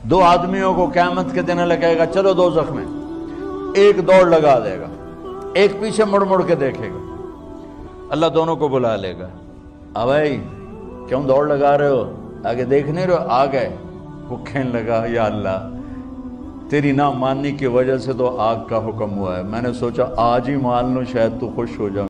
दो आदमियों को क़यामत के दिन लगेगा चलो दोज़ख में, एक दौड़ लगा देगा, एक पीछे मुड़ मुड़ के देखेगा, अल्लाह दोनों को बुला लेगा। अब भाई क्यों दौड़ लगा रहे हो, आगे देख नहीं रहे हो? आ गए। वो कहने लगा या अल्लाह तेरी ना मानने की वजह से तो आग का हुक्म हुआ है, मैंने सोचा आज ही मान लूं शायद तू खुश हो जाए।